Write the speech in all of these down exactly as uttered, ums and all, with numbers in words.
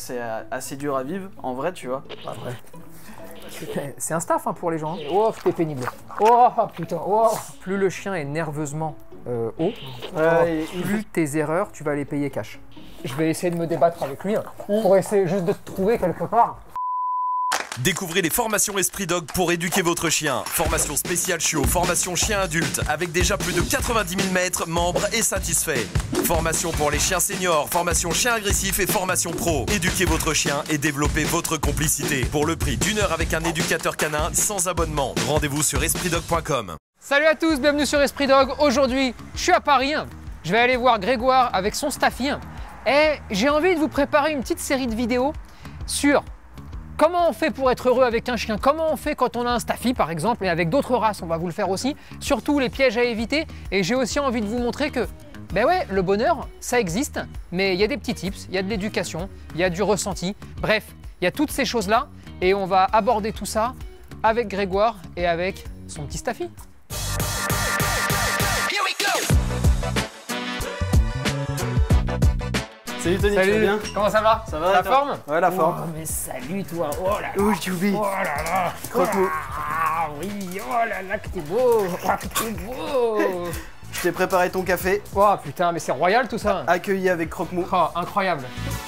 c'est assez dur à vivre, en vrai, tu vois. Pas vrai. C'est un staff hein, pour les gens. Oh, c'était pénible. Oh putain, oh. Plus le chien est nerveusement euh, haut, Ouais, oh, plus tes erreurs, tu vas les payer cash. Je vais essayer de me débattre avec lui hein, pour essayer juste de te trouver quelque part. Découvrez les formations Esprit Dog pour éduquer votre chien. Formation spéciale chiot, formation chien adulte, avec déjà plus de quatre-vingt-dix mille maîtres, membres et satisfaits. Formation pour les chiens seniors, formation chien agressif et formation pro. Éduquez votre chien et développez votre complicité. Pour le prix d'une heure avec un éducateur canin sans abonnement. Rendez-vous sur esprit dog point com. Salut à tous, bienvenue sur Esprit Dog. Aujourd'hui, je suis à Paris. Je vais aller voir Grégoire avec son staffy. Et j'ai envie de vous préparer une petite série de vidéos sur comment on fait pour être heureux avec un chien, comment on fait quand on a un staffy par exemple, et avec d'autres races, on va vous le faire aussi, surtout les pièges à éviter. Et j'ai aussi envie de vous montrer que, ben ouais, le bonheur, ça existe, mais il y a des petits tips, il y a de l'éducation, il y a du ressenti, bref, il y a toutes ces choses-là, et on va aborder tout ça avec Grégoire et avec son petit staffy. Salut Tony, Salut, tu vas bien? Comment ça va? Ça va La toi? forme? Ouais, la forme. Oh, mais salut toi, oh là là. Oh, Jubi. Oh là là. Croque-nous. Ah oui, oh là là que t'es beau. Oh que t'es beau. Je t'ai préparé ton café. Oh putain, mais c'est royal tout ça. Accueilli avec croque-mou. Oh, incroyable.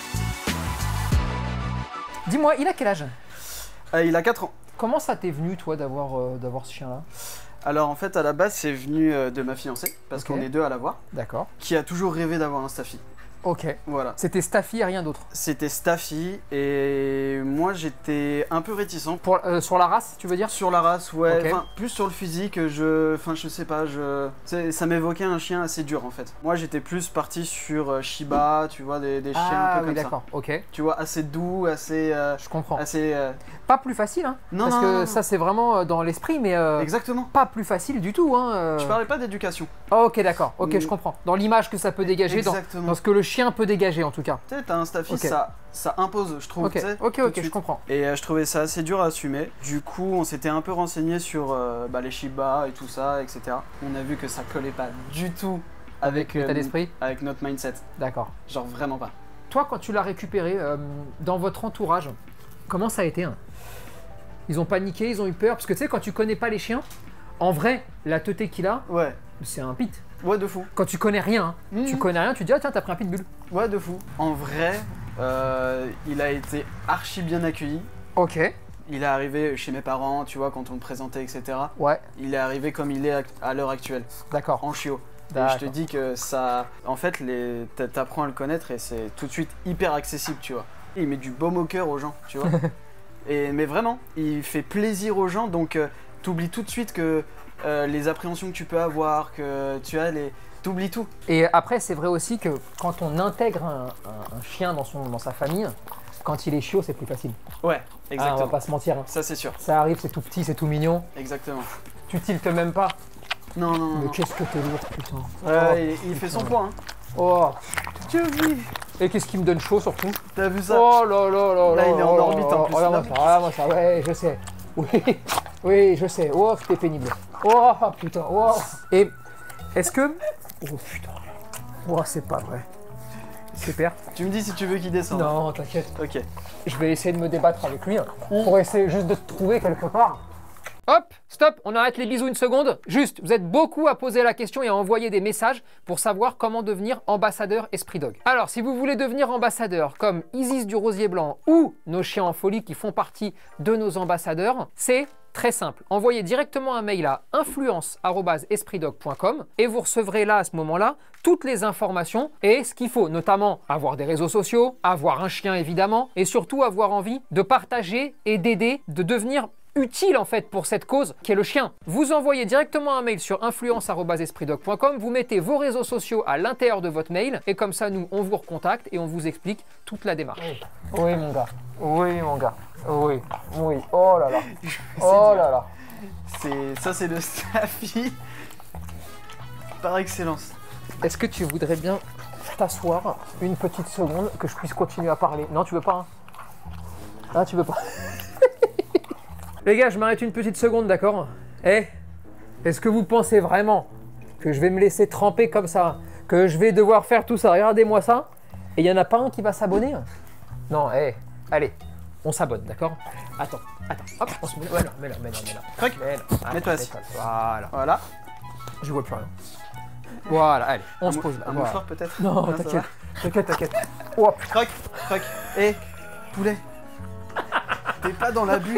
Dis-moi, il a quel âge? Euh, il a quatre ans. Comment ça t'est venu toi d'avoir euh, d'avoir ce chien-là? Alors en fait, à la base, c'est venu euh, de ma fiancée, parce Ok. qu'on est deux à l'avoir, D'accord. qui a toujours rêvé d'avoir un staffy. Ok. Voilà. C'était staffy et rien d'autre. C'était Staffy et moi j'étais un peu réticent. Pour euh, sur la race, tu veux dire? Sur la race, ouais, Ok. enfin, plus sur le physique, je, enfin je sais pas, je, c'est- ça m'évoquait un chien assez dur en fait. Moi j'étais plus parti sur euh, Shiba, tu vois, des, des chiens Ah un peu oui, comme ça. d'accord. Ok. Tu vois, assez doux, assez, euh, Je comprends. assez, euh, Pas plus facile, hein. Non, Parce non, que non, non. ça c'est vraiment euh, dans l'esprit, mais euh, exactement. pas plus facile du tout, hein. euh. Je parlais pas d'éducation. Ah, ok, d'accord. Ok, Mm. je comprends. Dans l'image que ça peut dégager, dans, Exactement. dans ce que le chien peut dégager en tout cas. Tu sais, t'as un Staffy, Ok. ça, ça impose, je trouve. Ok, tu sais, ok, tout de ok, je suite. comprends. Et euh, je trouvais ça assez dur à assumer. Du coup, on s'était un peu renseigné sur euh, bah, les Shiba et tout ça, et cetera. On a vu que ça collait pas du tout avec, L'état euh, d'esprit. avec notre mindset. D'accord. Genre vraiment pas. Toi, quand tu l'as récupéré euh, dans votre entourage, comment ça a été hein? Ils ont paniqué, ils ont eu peur? Parce que tu sais, quand tu connais pas les chiens, en vrai, la teuté qu'il a, Ouais, c'est un pit. ouais de fou. Quand tu connais rien, hein, Mhm. tu connais rien, tu te dis ah tiens, t'as pris un pitbull. Ouais de fou. En vrai, euh, il a été archi bien accueilli. Ok. Il est arrivé chez mes parents, tu vois, quand on le présentait, et cetera. Ouais. Il est arrivé comme il est act- à l'heure actuelle, D'accord. en chiot. Et je D'accord. te dis que ça, en fait, les... t'a- t'apprends à le connaître et c'est tout de suite hyper accessible, tu vois. Il met du baume au cœur aux gens, tu vois. et, mais vraiment, il fait plaisir aux gens, donc euh, t'oublies tout de suite que euh, les appréhensions que tu peux avoir, que tu as les... T'oublies tout. Et après, c'est vrai aussi que quand on intègre un, un- un chien dans, son, dans sa famille, quand il est chiot, c'est plus facile. Ouais, Ah, on exactement. va pas se mentir. hein. Ça c'est sûr, Ça arrive, c'est tout petit, c'est tout mignon. exactement. Tu tiltes même pas. Non, non, non. Mais non. qu'est-ce que t'es lourd, putain. Ouais, il, il fait son putain. poids, hein. Oh. Tu as vu? Et qu'est-ce qui me donne chaud surtout? T'as vu ça? Oh là là là Là, là il est en là orbite, là en là. plus. Regarde-moi ça, regarde-moi ça, ouais, je sais. Oui, oui, je sais. Oh, c'était pénible. Oh putain, oh. Et est-ce que... Oh putain. Oh, c'est pas vrai. Super. Tu me dis si tu veux qu'il descende. Non, t'inquiète. Ok. Je vais essayer de me débattre avec lui hein, pour essayer juste de te trouver quelque part. Hop, stop, on arrête les bisous une seconde. Juste, vous êtes beaucoup à poser la question et à envoyer des messages pour savoir comment devenir ambassadeur Esprit Dog. Alors, si vous voulez devenir ambassadeur comme Isis du Rosier Blanc ou nos chiens en folie qui font partie de nos ambassadeurs, c'est très simple. Envoyez directement un mail à influence arobase esprit dog point com et vous recevrez là, à ce moment-là, toutes les informations et ce qu'il faut, notamment avoir des réseaux sociaux, avoir un chien évidemment, et surtout avoir envie de partager et d'aider, de devenir utile en fait pour cette cause qui est le chien. Vous envoyez directement un mail sur influence arobase esprit dog point com, vous mettez vos réseaux sociaux à l'intérieur de votre mail et comme ça nous on vous recontacte et on vous explique toute la démarche. Oui mon gars, oui mon gars, oui, oui, oh là là, oh là là. C'est... Ça c'est le Staffy. Par excellence. Est-ce que tu voudrais bien t'asseoir une petite seconde que je puisse continuer à parler? Non tu veux pas hein? Ah tu veux pas? Les gars, je m'arrête une petite seconde, d'accord? Eh, est-ce que vous pensez vraiment que je vais me laisser tremper comme ça? Que je vais devoir faire tout ça? Regardez-moi ça. Et il n'y en a pas un qui va s'abonner? Non, hé, allez, on s'abonne, d'accord? Attends, attends, hop, on se met là, ouais, mets là, mets là, mets là. Croc, Mets là. Allez, mets-toi assis. mets-toi. Voilà, Voilà. je vois plus rien. Voilà, allez, on Un se mou- pose là. Un voilà. mouchoir peut-être? Non, ça t'inquiète, va. t'inquiète, t'inquiète. Oh, putain. Croc, croc. Hé, poulet. T'es pas dans l'abus.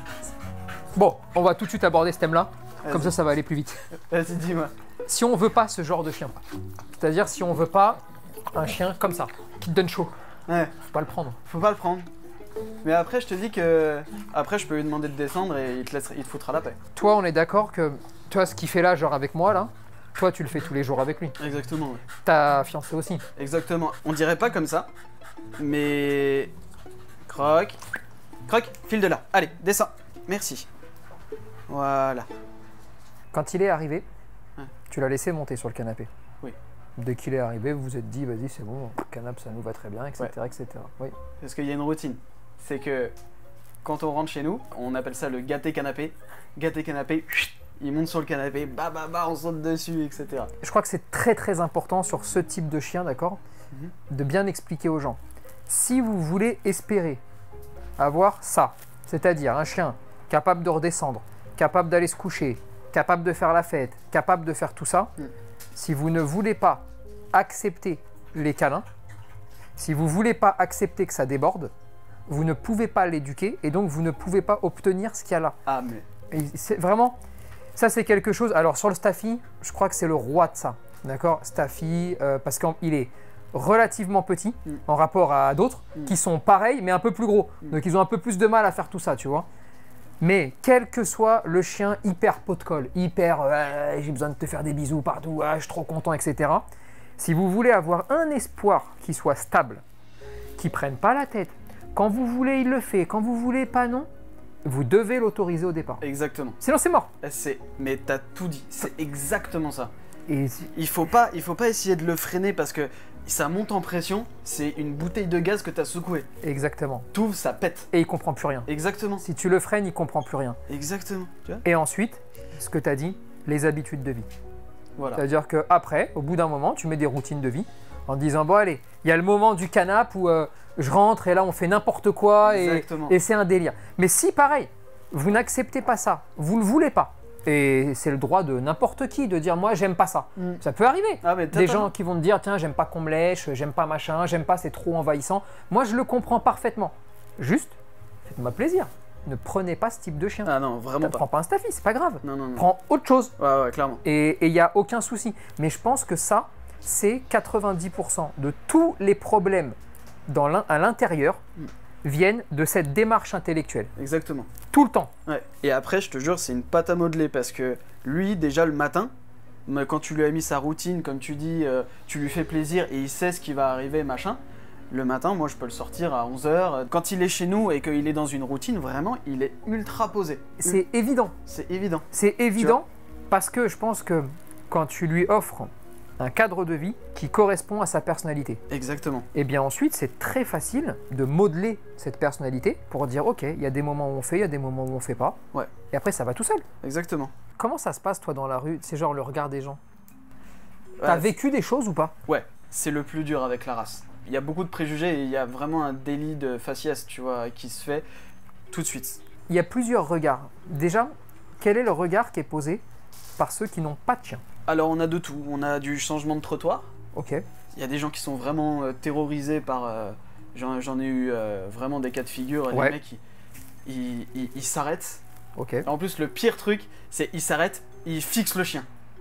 Bon, on va tout de suite aborder ce thème-là, comme Vas-y. ça, ça va aller plus vite. Vas-y, dis-moi. Si on veut pas ce genre de chien, c'est-à-dire si on veut pas un chien comme ça, qui te donne chaud, Ouais, faut pas le prendre. faut pas le prendre. Mais après, je te dis que. Après, je peux lui demander de descendre et il te, laisse... il te foutra la paix. Toi, on est d'accord que, toi, ce qu'il fait là, genre avec moi, là, toi, tu le fais tous les jours avec lui. Exactement, ouais. Ta fiancée aussi. Exactement. On dirait pas comme ça, mais. Croc. Croc, file de là. Allez, descends. Merci. Voilà. Quand il est arrivé, Ouais. tu l'as laissé monter sur le canapé. Oui. Dès qu'il est arrivé, vous vous êtes dit, vas-y, c'est bon, le canapé, ça nous va très bien, et cetera, et cetera. Oui. Parce qu'il y a une routine. C'est que quand on rentre chez nous, on appelle ça le gâté canapé. Gâté canapé, chut, il monte sur le canapé, bah bah bah, on saute dessus, et cetera. Je crois que c'est très très important sur ce type de chien, d'accord, Mhm. de bien expliquer aux gens. Si vous voulez espérer avoir ça, c'est-à-dire un chien capable de redescendre, capable d'aller se coucher, capable de faire la fête, capable de faire tout ça, Mm. si vous ne voulez pas accepter les câlins, si vous ne voulez pas accepter que ça déborde, vous ne pouvez pas l'éduquer et donc vous ne pouvez pas obtenir ce qu'il y a là. Ah, mais. Et c'est vraiment, ça c'est quelque chose. Alors sur le Staffy, je crois que c'est le roi de ça, d'accord, Staffy, euh, parce qu'il est relativement petit Mm. en rapport à d'autres Mm. qui sont pareils mais un peu plus gros. Mm. Donc ils ont un peu plus de mal à faire tout ça, tu vois. Mais quel que soit le chien hyper pot de colle, hyper euh, j'ai besoin de te faire des bisous partout, ah, je suis trop content, et cetera. Si vous voulez avoir un espoir qui soit stable, qui prenne pas la tête, quand vous voulez il le fait, quand vous voulez pas non, vous devez l'autoriser au départ. Exactement. Sinon c'est mort. C'est. Mais t'as tout dit. C'est exactement ça. Et Il faut pas, il faut pas essayer de le freiner parce que ça monte en pression. C'est une bouteille de gaz que t'as secouée. exactement. Tout, ça pète. Et il comprend plus rien. Exactement. Si tu le freines, il comprend plus rien. Exactement. Tu vois? Et ensuite, ce que tu as dit, les habitudes de vie. Voilà. C'est-à-dire qu'après, au bout d'un moment, tu mets des routines de vie en te disant, bon allez, il y a le moment du canapé où euh, je rentre et là on fait n'importe quoi et, Exactement. et c'est un délire. Mais si pareil, vous n'acceptez pas ça, vous ne le voulez pas, et c'est le droit de n'importe qui de dire, moi j'aime pas ça. Mm. Ça peut arriver. Ah, mais Des totalement. gens qui vont te dire, tiens, j'aime pas qu'on me lèche, j'aime pas machin, j'aime pas, c'est trop envahissant. Moi, je le comprends parfaitement. Juste, faites-moi plaisir. Ne prenez pas ce type de chien. Ah non, Ne vraiment prends pas. pas un Staffy, c'est pas grave. Non, non, non. Prends autre chose. Ouais, ouais, clairement. Et il n'y a aucun souci. Mais je pense que ça, c'est quatre-vingt-dix pour cent de tous les problèmes dans l'in- à l'intérieur Mm. viennent de cette démarche intellectuelle. Exactement. Tout le temps. Ouais. Et après, je te jure, c'est une pâte à modeler parce que lui, déjà le matin, mais quand tu lui as mis sa routine, comme tu dis, euh, tu lui fais plaisir et il sait ce qui va arriver, machin. Le matin, moi, je peux le sortir à onze heures. Quand il est chez nous et qu'il est dans une routine, vraiment, il est ultra posé. C'est évident. C'est évident. C'est évident parce que je pense que quand tu lui offres un cadre de vie qui correspond à sa personnalité, Exactement. et bien ensuite c'est très facile de modeler cette personnalité pour dire ok, il y a des moments où on fait, il y a des moments où on fait pas. Ouais. Et après ça va tout seul. Exactement. Comment ça se passe toi dans la rue? C'est genre le regard des gens. Ouais, T'as vécu des choses ou pas? Ouais, c'est le plus dur avec la race. Il y a beaucoup de préjugés et il y a vraiment un délit de faciès, tu vois, qui se fait tout de suite. Il y a plusieurs regards. Déjà, quel est le regard qui est posé par ceux qui n'ont pas de chien? Alors, on a de tout. On a du changement de trottoir. Ok. Il y a des gens qui sont vraiment euh, terrorisés par... euh, J'en j'en ai eu euh, vraiment des cas de figure. Ouais. Les mecs, ils- ils ils- ils s'arrêtent. Ok. En plus, le pire truc, c'est ils s'arrêtent, ils fixent le chien.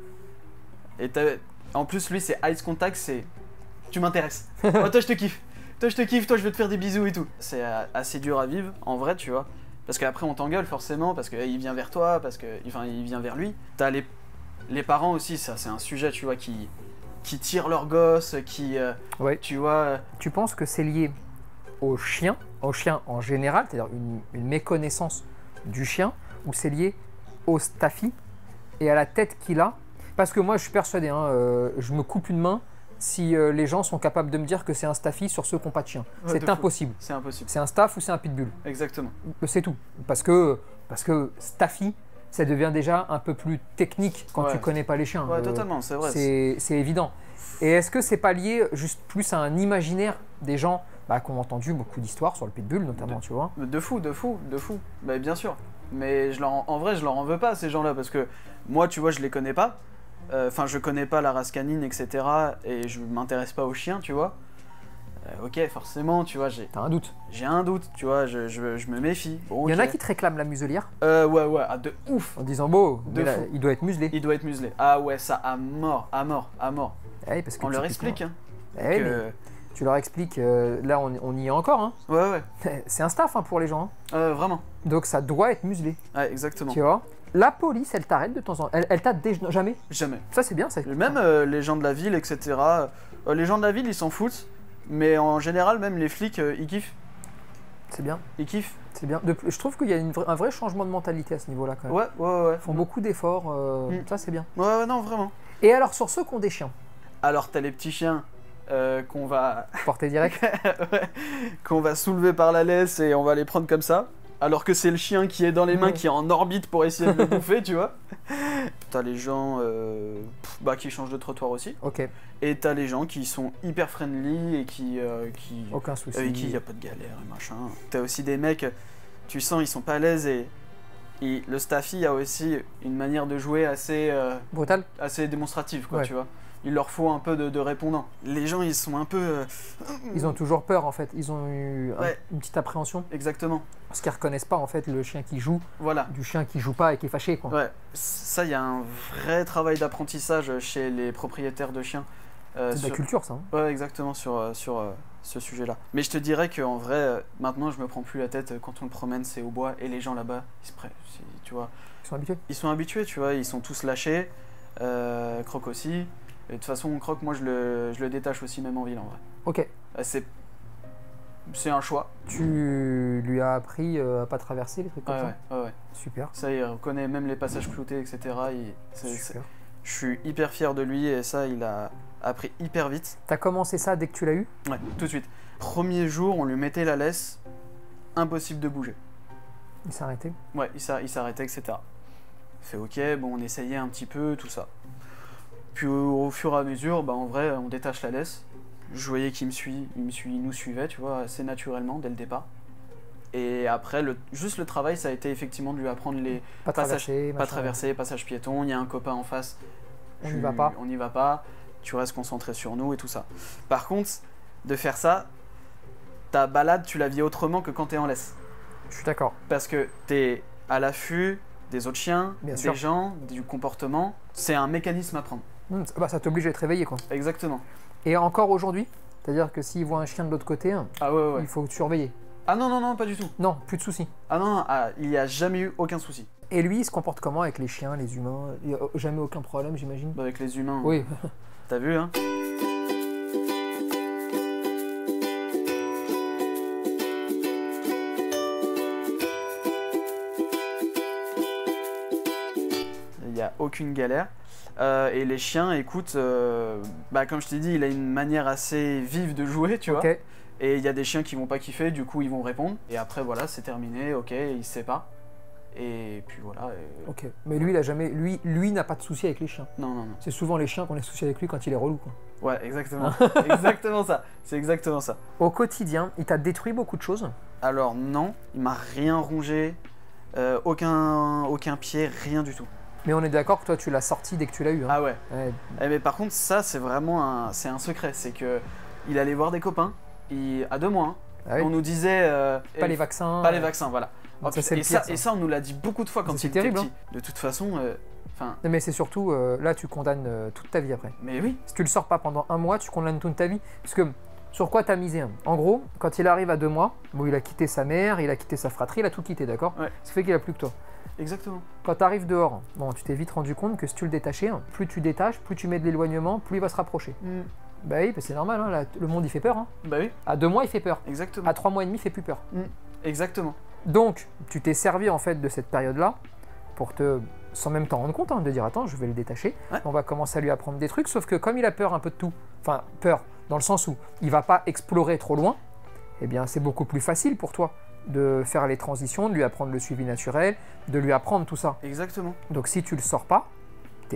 Et t'as- en plus, lui, c'est eyes contact, c'est... Tu m'intéresses. Oh, toi, je te kiffe. Toi, je te kiffe. Toi, je veux te faire des bisous et tout. C'est euh, assez dur à vivre, en vrai, tu vois. Parce qu'après, on t'engueule, forcément, parce qu'il vient vers toi, parce que... Enfin, il vient vers lui. T'as les... les parents aussi, ça, c'est un sujet, tu vois, qui... qui tirent leurs gosses, qui... euh, Ouais. tu vois... euh, Tu penses que c'est lié au chien, au chien en général, c'est-à-dire une, une méconnaissance du chien, ou c'est lié au Staffy et à la tête qu'il a? Parce que moi, je suis persuadé, hein, euh, je me coupe une main si euh, les gens sont capables de me dire que c'est un Staffy sur ceux qui n'ont pas de chien. Ouais, C'est de fou. impossible. C'est impossible. C'est un Staff ou c'est un Pitbull. Exactement. C'est tout. Parce que, parce que Staffy, ça devient déjà un peu plus technique quand Ouais. tu connais pas les chiens. Ouais, Euh, totalement, c'est vrai. c'est c'est évident. Et est-ce que c'est pas lié juste plus à un imaginaire des gens bah, qui ont entendu beaucoup d'histoires sur le pitbull notamment, de, tu vois. De fou, de fou, de fou. Bah, bien sûr. Mais je leur en, en vrai, je leur en veux pas à ces gens-là parce que moi, tu vois, je les connais pas. Enfin, euh, je connais pas la race canine, et cetera. Et je m'intéresse pas aux chiens, tu vois. Euh, ok, forcément, tu vois, j'ai. T'as un doute. J'ai un doute, tu vois, je, je, je me méfie. Bon, il y okay. en a qui te réclament la muselière. Euh, ouais, ouais, ah, de ouf. En disant, bon, de là, il doit être muselé. Il doit être muselé. Ah ouais, ça à mort, à mort, à mort. Eh, parce que on leur explique, hein. Eh, que... Tu leur expliques, euh, là on, on y est encore, hein. Ouais, ouais. C'est un staff hein, pour les gens. Hein. Euh, vraiment. Donc ça doit être muselé. Ouais, exactement. Tu vois. La police, elle t'arrête de temps en temps. Elle, elle t'arrête déjà jamais. Jamais. Ça c'est bien, ça. Même euh, les gens de la ville, et cetera. Euh, les gens de la ville, ils s'en foutent. Mais en général, même les flics, euh, ils kiffent. C'est bien. Ils kiffent. C'est bien. De, je trouve qu'il y a une, un vrai changement de mentalité à ce niveau-là quand même. Ouais, ouais, ouais. Ils font beaucoup d'efforts. Euh, mm. Ça c'est bien. Ouais, ouais, non, vraiment. Et alors sur ceux qui ont des chiens. Alors t'as les petits chiens. Euh, qu'on va porter direct ouais, qu'on va soulever par la laisse et on va les prendre comme ça alors que c'est le chien qui est dans les mains, mmh. qui est en orbite pour essayer de le bouffer, tu vois. T'as les gens euh, bah, qui changent de trottoir aussi. Ok. Et t'as les gens qui sont hyper friendly et qui euh, qui aucun souci avec qui y a pas de galère et machin. T'as aussi des mecs, tu sens ils sont pas à l'aise et, et le staffy a aussi une manière de jouer assez euh, brutale, assez démonstrative, quoi, ouais. tu vois. Il leur faut un peu de, de répondants. Les gens, ils sont un peu... Euh... Ils ont toujours peur, en fait. Ils ont eu un, ouais. une petite appréhension. Exactement. Parce qu'ils reconnaissent pas, en fait, le chien qui joue voilà. du chien qui joue pas et qui est fâché, quoi. Ouais. Ça, il y a un vrai travail d'apprentissage chez les propriétaires de chiens. Euh, C'est sur... de la culture, ça. Hein. Ouais, exactement, sur, sur euh, ce sujet-là. Mais je te dirais qu'en vrai, euh, maintenant, je me prends plus la tête. Quand on le promène, c'est au bois. Et les gens là-bas, ils se prennent, tu vois... Ils sont habitués. Ils sont habitués, tu vois. Ils sont tous lâchés. Euh, Croc aussi. Et de toute façon, Croc, moi, je le, je le détache aussi, même en ville, en vrai. Ok. C'est, c'est un choix. Tu lui as appris euh, à pas traverser les trucs comme ouais, ça. Ouais, ouais, ouais. Super. Ça, il reconnaît même les passages cloutés, et cetera. Il, c'est, Super. C'est, je suis hyper fier de lui et ça, il a appris hyper vite. T'as commencé ça dès que tu l'as eu? Ouais, tout de suite. Premier jour, on lui mettait la laisse, impossible de bouger. Il s'est arrêté? Ouais, il, il s'arrêtait, et cetera. Fait ok, bon, on essayait un petit peu, tout ça. Puis au, au fur et à mesure, bah, en vrai, on détache la laisse. Je voyais qu'il me suit, il me suit, il nous suivait, tu vois, assez naturellement dès le départ. Et après, le, juste le travail, ça a été effectivement de lui apprendre les pas passages, traverser, pas traverser, passage piéton. Il y a un copain en face. On n'y va pas. On n'y va pas. Tu restes concentré sur nous et tout ça. Par contre, de faire ça, ta balade, tu la vis autrement que quand t'es en laisse. Je suis d'accord. Parce que t'es à l'affût des autres chiens, Bien des sûr. gens, du comportement. C'est un mécanisme à prendre. Mmh, bah, ça t'oblige à être réveillé, quoi. Exactement. Et encore aujourd'hui, c'est-à-dire que s'il voit un chien de l'autre côté, ah ouais, ouais. il faut surveiller. Ah non, non, non, pas du tout. Non, plus de soucis. Ah non, non ah, il n'y a jamais eu aucun souci. Et lui, il se comporte comment avec les chiens, les humains? Il n'y a jamais aucun problème, j'imagine? Bah avec les humains. Oui. T'as vu, hein? Il n'y a aucune galère. Euh, et les chiens, écoute, euh, bah, comme je t'ai dit, il a une manière assez vive de jouer, tu okay. vois. Et il y a des chiens qui vont pas kiffer, du coup ils vont répondre. Et après voilà, c'est terminé, ok, ils se séparent. Et puis voilà. Et... Ok, mais lui, il a jamais, lui, lui n'a pas de souci avec les chiens. Non, non, non. C'est souvent les chiens qu'on a de soucis avec lui quand il est relou, quoi. Ouais, exactement. exactement ça. C'est exactement ça. Au quotidien, il t'a détruit beaucoup de choses? Alors non, il m'a rien rongé, euh, aucun, aucun pied, rien du tout. Mais on est d'accord que toi, tu l'as sorti dès que tu l'as eu. Hein. Ah ouais. ouais. Eh, mais par contre, ça, c'est vraiment un, c'est un secret. C'est que il allait voir des copains, il, à deux mois. Hein, ah oui. On nous disait... Euh, pas les vaccins. Pas euh... les vaccins, voilà. Oh, ça, et, pire, ça, ça. et ça, on nous l'a dit beaucoup de fois quand il était terrible, petit. hein. De toute façon... Euh, non, mais c'est surtout, euh, là, tu condamnes euh, toute ta vie après. Mais oui. Si tu le sors pas pendant un mois, tu condamnes toute ta vie. Parce que, sur quoi t'as misé hein. En gros, quand il arrive à deux mois, bon, il a quitté sa mère, il a quitté sa fratrie, il a tout quitté, d'accord? Ouais. Ça fait qu'il a plus que toi. Exactement. Quand tu arrives dehors, bon, tu t'es vite rendu compte que si tu le détachais, hein, plus tu détaches, plus tu mets de l'éloignement, plus il va se rapprocher. Mm. Bah oui, bah c'est normal, hein, là, le monde il fait peur. Hein. Bah oui. À deux mois, il fait peur. Exactement. À trois mois et demi, il fait plus peur. Mm. Exactement. Donc, tu t'es servi en fait de cette période-là pour te, sans même t'en rendre compte, hein, de dire attends, je vais le détacher. Ouais. On va commencer à lui apprendre des trucs, sauf que comme il a peur un peu de tout, enfin peur dans le sens où il va pas explorer trop loin, eh bien c'est beaucoup plus facile pour toi de faire les transitions, de lui apprendre le suivi naturel, de lui apprendre tout ça. Exactement. Donc si tu le sors pas, t'es mort.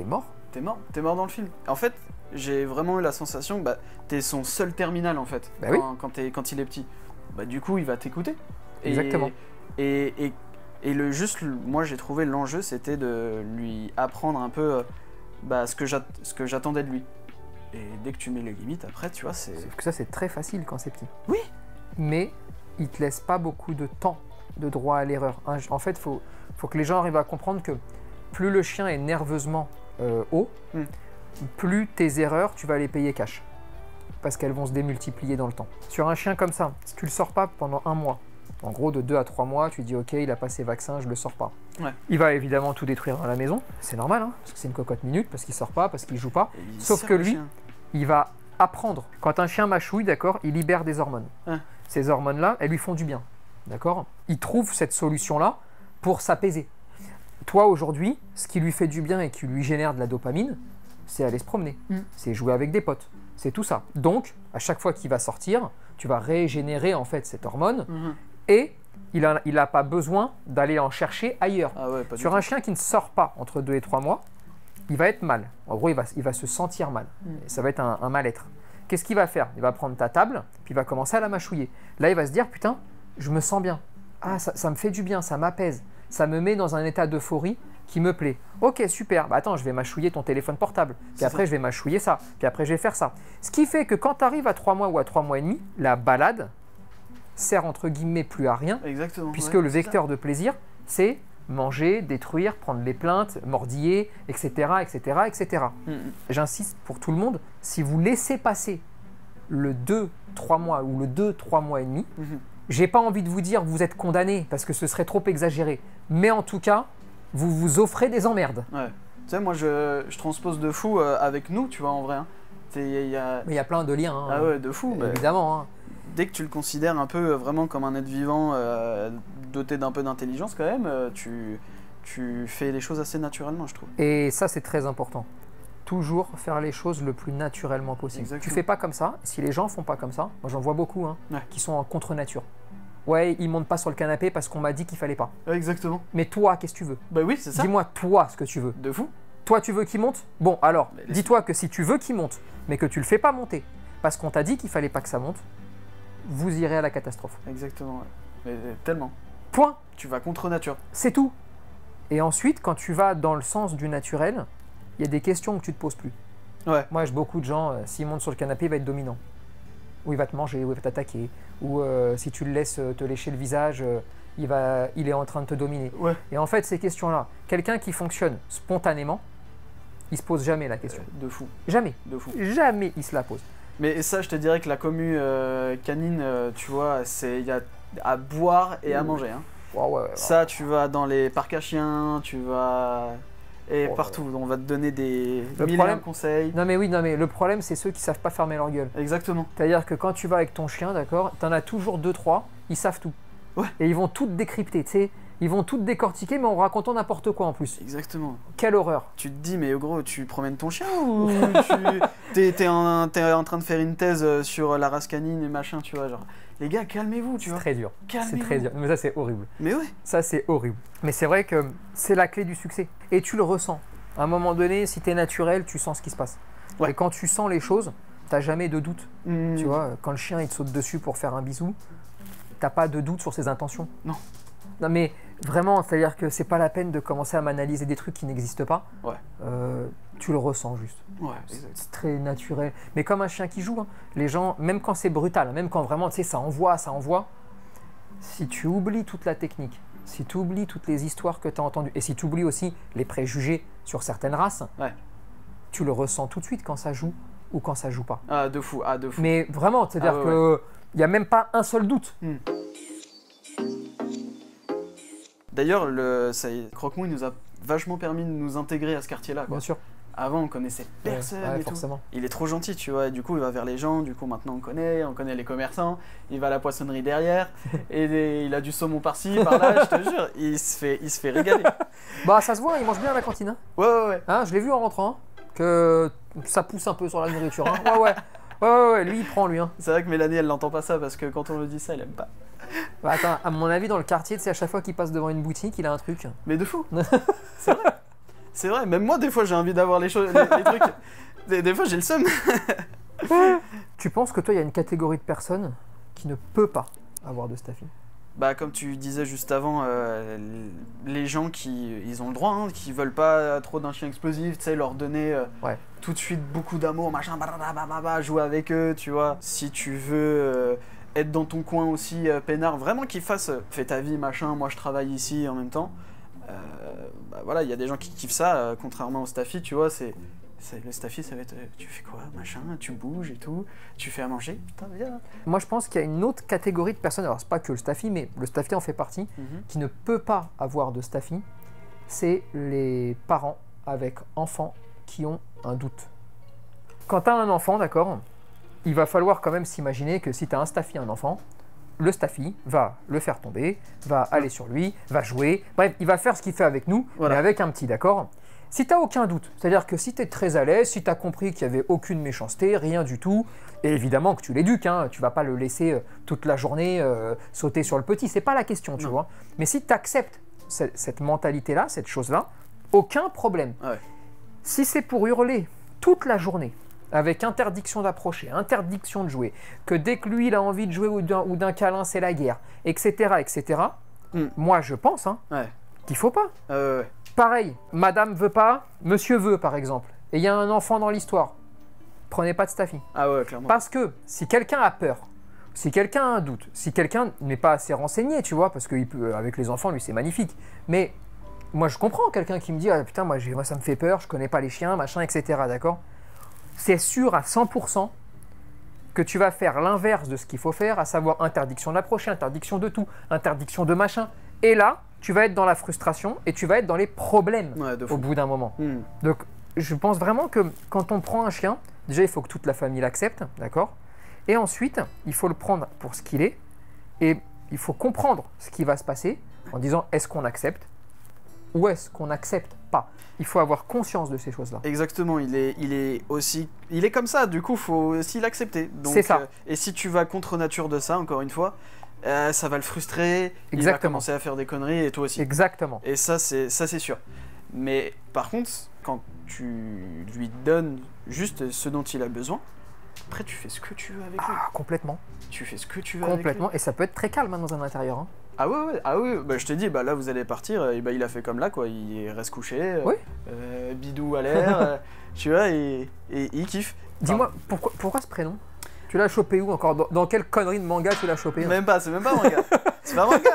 t'es mort, t'es mort dans le film. En fait, j'ai vraiment eu la sensation que bah, t'es son seul terminal en fait, Bah quand, oui. quand, t'es- quand il est petit. Bah du coup, il va t'écouter. Et- Exactement. Et, et, et le juste, le- moi j'ai trouvé l'enjeu, c'était de lui apprendre un peu euh, bah, ce que j'at- ce que j'attendais de lui. Et dès que tu mets les limites, après, tu vois, c'est... Sauf que ça, c'est très facile quand c'est petit. Oui. Mais il te laisse pas beaucoup de temps de droit à l'erreur. Hein, En fait, il faut, faut que les gens arrivent à comprendre que plus le chien est nerveusement euh, haut, Mm. plus tes erreurs, tu vas les payer cash. Parce qu'elles vont se démultiplier dans le temps. Sur un chien comme ça, si tu le sors pas pendant un mois, en gros de deux à trois mois, tu dis ok, il a pas ses vaccins, je le sors pas. Ouais. Il va évidemment tout détruire dans la maison, c'est normal, hein, parce que c'est une cocotte minute, parce qu'il sort pas, parce qu'il joue pas. Et il Sauf serre que le lui, chien. il va apprendre. Quand un chien mâchouille, d'accord, il libère des hormones. Hein. Ces hormones-là, elles lui font du bien, d'accord. Il trouve cette solution-là pour s'apaiser. Toi, aujourd'hui, ce qui lui fait du bien et qui lui génère de la dopamine, c'est aller se promener, Mm. c'est jouer avec des potes, c'est tout ça. Donc, à chaque fois qu'il va sortir, tu vas régénérer en fait cette hormone Mhm. et il n'a il a pas besoin d'aller en chercher ailleurs. Ah ouais, pas du Sur tout. un chien qui ne sort pas entre deux et trois mois, il va être mal. En gros, il va, il va se sentir mal. Mm. Et ça va être un, un mal-être. Qu'est-ce qu'il va faire? Il va prendre ta table, puis il va commencer à la mâchouiller. Là, il va se dire, putain, je me sens bien. Ah, ça, ça me fait du bien, ça m'apaise. Ça me met dans un état d'euphorie qui me plaît. Ok, super. Bah attends, je vais mâchouiller ton téléphone portable. Puis C'est après, ça. je vais mâchouiller ça. Puis après, je vais faire ça. Ce qui fait que quand tu arrives à trois mois ou à trois mois et demi, la balade sert entre guillemets plus à rien, Exactement. puisque ouais, le c'est ça. vecteur de plaisir, c'est manger, détruire, prendre les plaintes, mordiller, et cetera, et cetera, et cetera. Mm, mm. J'insiste pour tout le monde, si vous laissez passer le deux trois mois ou le deux trois mois et demi, Mhm. j'ai pas envie de vous dire vous êtes condamné parce que ce serait trop exagéré, mais en tout cas, vous vous offrez des emmerdes. Ouais. Tu sais, moi, je, je transpose de fou euh, avec nous, tu vois, en vrai. Hein. C'est- il y a- il y a- Mais il y a plein de liens, hein, Ah ouais, de fou. bah, évidemment. hein. dès que tu le considères un peu euh, vraiment comme un être vivant, euh, doté d'un peu d'intelligence quand même, euh, tu, tu fais les choses assez naturellement, je trouve. Et ça, c'est très important. Toujours faire les choses le plus naturellement possible. Exactement. Tu fais pas comme ça. Si les gens font pas comme ça, moi j'en vois beaucoup, hein, Ouais. qui sont en contre-nature. Ouais, ils montent pas sur le canapé parce qu'on m'a dit qu'il fallait pas. Ouais, exactement. Mais toi, qu'est-ce que tu veux? Bah oui, c'est ça. Dis-moi toi ce que tu veux. De fou. Toi, tu veux qu'il monte? Bon, alors, Mais laisse- dis-toi que si tu veux qu'il monte, mais que tu le fais pas monter, parce qu'on t'a dit qu'il fallait pas que ça monte, vous irez à la catastrophe. Exactement, ouais. Mais euh, tellement. Point. Tu vas contre nature. C'est tout. Et ensuite, quand tu vas dans le sens du naturel, il y a des questions que tu te poses plus. Ouais. Moi, j'ai beaucoup de gens, euh, s'il monte sur le canapé, il va être dominant. Ou il va te manger, ou il va t'attaquer. Ou euh, si tu le laisses euh, te lécher le visage, euh, il, va, il est en train de te dominer. Ouais. Et en fait, ces questions-là, quelqu'un qui fonctionne spontanément, il se pose jamais la question. De fou. Jamais. De fou. Jamais il se la pose. Mais ça, je te dirais que la commu euh, canine, euh, tu vois, c'est il y a à boire et à Mmh. manger. Hein. Ouais, ouais, ouais. Ça, tu vas dans les parcs à chiens, tu vas et Ouais, partout. On va te donner des Le mille et problème- un conseils. Non mais oui, non mais le problème c'est ceux qui savent pas fermer leur gueule. Exactement. C'est-à-dire que quand tu vas avec ton chien, d'accord, t'en as toujours deux, trois, ils savent tout. Ouais. Et ils vont tout décrypter, tu sais. Ils vont tout décortiquer, mais en racontant n'importe quoi en plus. Exactement. Quelle horreur. Tu te dis, mais gros, tu promènes ton chien ou tu t'es, t'es en, t'es en train de faire une thèse euh, sur la race canine et machin, tu vois, genre. Les gars, calmez-vous, tu C'est vois. très dur. C'est Calmez-vous. très dur. Mais ça, c'est horrible. Mais ouais. Ça, c'est horrible. Mais c'est vrai que c'est la clé du succès. Et tu le ressens. À un moment donné, si tu es naturel, tu sens ce qui se passe. Ouais. Et quand tu sens les choses, t'as jamais de doute. Mmh. Tu vois, quand le chien il te saute dessus pour faire un bisou, t'as pas de doute sur ses intentions. Non. Non mais vraiment, c'est-à-dire que c'est pas la peine de commencer à m'analyser des trucs qui n'existent pas. Ouais. Euh, tu le ressens juste. Ouais, exact. C'est très naturel. Mais comme un chien qui joue, hein, les gens, même quand c'est brutal, même quand vraiment, tu sais, ça envoie, ça envoie, si tu oublies toute la technique, si tu oublies toutes les histoires que tu as entendues, et si tu oublies aussi les préjugés sur certaines races, Ouais. tu le ressens tout de suite quand ça joue ou quand ça joue pas. Ah, de fou, ah, de fou. Mais vraiment, c'est-à-dire Ah ouais, que il n'y a même pas un seul doute. D'ailleurs, le, ça y est, Croque-Mou, il nous a vachement permis de nous intégrer à ce quartier-là, quoi. Bien sûr. Avant, on connaissait personne Ouais, ouais, et tout. forcément. Il est trop gentil, tu vois, et du coup, il va vers les gens, du coup, maintenant, on connaît, on connaît les commerçants, il va à la poissonnerie derrière, et des- il a du saumon par-ci, par-là, je te jure, il se fait, il se fait régaler. Bah ça se voit, il mange bien à la cantine. Hein. Ouais, ouais, ouais. Hein, je l'ai vu en rentrant, hein, que ça pousse un peu sur la nourriture. Hein. Ouais, ouais. Ouais, ouais, ouais, lui, il prend, lui. Hein. C'est vrai que Mélanie, elle n'entend pas ça, parce que quand on lui dit ça, elle aime pas. Bah, attends, à mon avis, dans le quartier, tu sais, à chaque fois qu'il passe devant une boutique, il a un truc. Mais de fou. C'est vrai. C'est vrai, même moi, des fois, j'ai envie d'avoir les choses, les, les trucs. Des, des fois, j'ai le seum. Tu penses que toi, il y a une catégorie de personnes qui ne peut pas avoir de Staffy? Bah, comme tu disais juste avant, euh, les gens qui ils ont le droit, hein, qui veulent pas trop d'un chien explosif, tu sais, leur donner euh, Ouais. tout de suite beaucoup d'amour, machin, bah, jouer avec eux, tu vois. Si tu veux euh, être dans ton coin aussi, euh, peinard, vraiment qu'ils fassent, euh, fais ta vie, machin, moi je travaille ici en même temps. Euh, bah voilà, il y a des gens qui kiffent ça, euh, contrairement au Staffy, tu vois, c'est. C'est- Le Staffy, ça va être, euh, tu fais quoi, machin, tu bouges et tout, tu fais à manger, putain, viens. Moi, je pense qu'il y a une autre catégorie de personnes, alors c'est pas que le Staffy, mais le Staffy en fait partie, Mhm. qui ne peut pas avoir de Staffy, c'est les parents avec enfants qui ont un doute. Quand tu as un enfant, d'accord, il va falloir quand même s'imaginer que si tu as un Staffy et un enfant, le Staffy va le faire tomber, va aller sur lui, va jouer, bref, il va faire ce qu'il fait avec nous, Voilà. mais avec un petit, d'accord. Si tu n'as aucun doute, c'est-à-dire que si tu es très à l'aise, si tu as compris qu'il n'y avait aucune méchanceté, rien du tout, et évidemment que tu l'éduques, hein, tu vas pas le laisser euh, toute la journée euh, sauter sur le petit, c'est pas la question, tu Non. vois. Mais si tu acceptes cette, cette mentalité-là, cette chose-là, aucun problème. Ouais. Si c'est pour hurler toute la journée, avec interdiction d'approcher, interdiction de jouer, que dès que lui il a envie de jouer ou d'un, ou d'un câlin c'est la guerre, et cetera, et cetera, Mm. moi je pense hein, Ouais. qu'il faut pas. Euh, ouais. Pareil, madame veut pas, monsieur veut par exemple, et il y a un enfant dans l'histoire, prenez pas de Staffy. Ah ouais, clairement. Parce que si quelqu'un a peur, si quelqu'un a un doute, si quelqu'un n'est pas assez renseigné, tu vois, parce qu'avec les enfants, lui c'est magnifique, mais moi je comprends quelqu'un qui me dit ah, putain, moi, j'ai- moi ça me fait peur, je connais pas les chiens, machin, et cetera, d'accord? C'est sûr à cent pour cent que tu vas faire l'inverse de ce qu'il faut faire, à savoir interdiction d'approcher, interdiction de tout, interdiction de machin. Et là, tu vas être dans la frustration et tu vas être dans les problèmes Ouais, de fou. au bout d'un moment. Hmm. Donc, je pense vraiment que quand on prend un chien, déjà, il faut que toute la famille l'accepte, d'accord? Et ensuite, il faut le prendre pour ce qu'il est et il faut comprendre ce qui va se passer en disant est-ce qu'on accepte ou est-ce qu'on n'accepte pas? Il faut avoir conscience de ces choses-là. Exactement, il est, il est aussi, il est comme ça. Du coup, faut aussi l'accepter. Donc, C'est ça. euh, et si tu vas contre nature de ça, encore une fois, euh, ça va le frustrer. Il va Exactement. commencer à faire des conneries et toi aussi. Exactement. Et ça, c'est, ça, c'est sûr. Mais par contre, quand tu lui donnes juste ce dont il a besoin, après, tu fais ce que tu veux avec lui. Ah, complètement. Tu fais ce que tu veux avec lui. Complètement. Et ça peut être très calme hein, dans un intérieur. hein. Ah ouais, ouais, ah ouais, bah je te dis, bah là vous allez partir, et bah il a fait comme là quoi, il reste couché, euh, Oui. euh, bidou à l'air, euh, tu vois, et, et il kiffe. Dis-moi, pourquoi, pourquoi ce prénom? Tu l'as chopé où encore? Dans, dans quelle connerie de manga tu l'as chopé? hein Même pas, c'est même pas un manga. C'est pas un manga.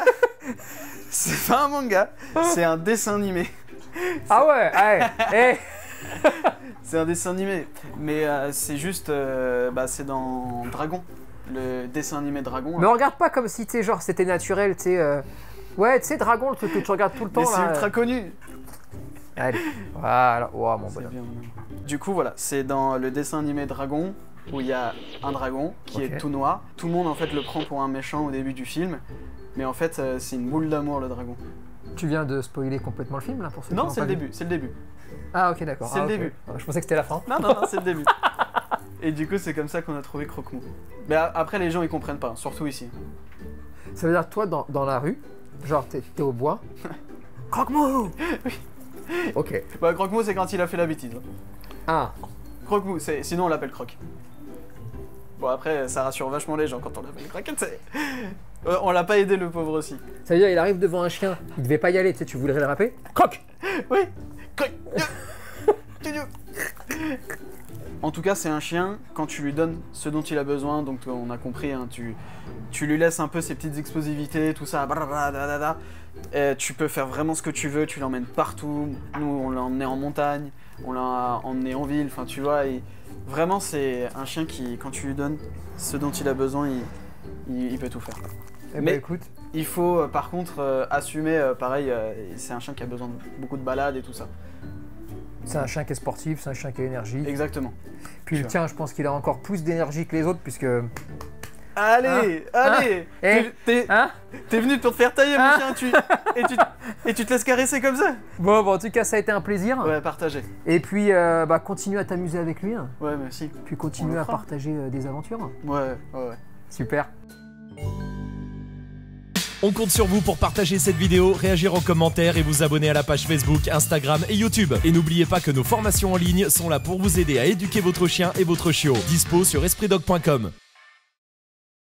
C'est pas un manga, c'est un dessin animé. Ah ouais, ouais. Eh. C'est un dessin animé, mais euh, c'est juste, euh, bah c'est dans Dragon, le dessin animé Dragon. Me regarde pas comme si tu sais, genre c'était naturel, tu sais. euh, Ouais, tu sais, Dragon, le truc que tu regardes tout le temps. Mais c'est là, ultra euh. connu. Allez, voilà. Oh mon C'est bonhomme. bien. Du coup, voilà, c'est dans le dessin animé Dragon où il y a un dragon qui Ok. est tout noir. Tout le monde en fait le prend pour un méchant au début du film, mais en fait euh, c'est une boule d'amour le dragon. Tu viens de spoiler complètement le film là pour ceux qui Non, l'ont c'est pas le vu. début, c'est le début. Ah ok, d'accord. C'est Ah, le ok. début. Ah, je pensais que c'était la fin. Non, non, non, c'est le début. Et du coup, c'est comme ça qu'on a trouvé Croque-Mou. Mais a- après, les gens ils comprennent pas, surtout ici. Ça veut dire que toi, dans, dans la rue, genre t'es t'es au bois. Croque-mou. Ok. Bah, Croque-Mou, c'est quand il a fait la bêtise. hein. Ah. Croque-Mou, c'est... sinon on l'appelle Croque. Bon, après, ça rassure vachement les gens quand on l'appelle Croquette. c'est- Euh, on l'a pas aidé le pauvre aussi. Ça veut dire il arrive devant un chien, il devait pas y aller, tu sais, tu voudrais le râper. Croque. Oui, Croque. En tout cas, c'est un chien, quand tu lui donnes ce dont il a besoin, donc on a compris, hein, tu, tu lui laisses un peu ses petites explosivités, tout ça, blablabla, et tu peux faire vraiment ce que tu veux, tu l'emmènes partout. Nous, on l'a emmené en montagne, on l'a emmené en ville, enfin tu vois, et vraiment c'est un chien qui, quand tu lui donnes ce dont il a besoin, il, il, il peut tout faire. Eh ben Mais- écoute, Il faut euh, par contre euh, assumer, euh, pareil, euh, c'est un chien qui a besoin de beaucoup de balades et tout ça. c'est un chien qui est sportif, c'est un chien qui a énergie. Exactement. Puis le Tu tien, je pense qu'il a encore plus d'énergie que les autres puisque. Allez, allez, Eh T'es- T'es Hein? t'es venu pour te faire tailler Hein mon chien, tu, et, tu, et tu te laisses caresser comme ça. Bon, bon, en tout cas, ça a été un plaisir. Ouais, partagez. Et puis, euh, bah, continue à t'amuser avec lui. hein. Ouais, merci. Puis On continue le à fera. partager euh, des aventures. Ouais, ouais, ouais. Super. On compte sur vous pour partager cette vidéo, réagir en commentaire et vous abonner à la page Facebook, Instagram et YouTube. Et n'oubliez pas que nos formations en ligne sont là pour vous aider à éduquer votre chien et votre chiot. Dispo sur esprit dog point com.